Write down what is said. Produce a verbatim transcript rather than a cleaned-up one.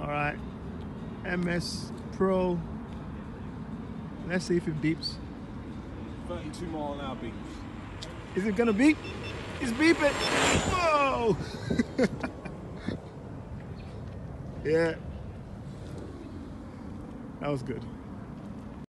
All right, MSpro. Let's see if it beeps. thirty-two mile an hour beeps. Is it gonna beep? It's beeping. Whoa! Yeah, that was good.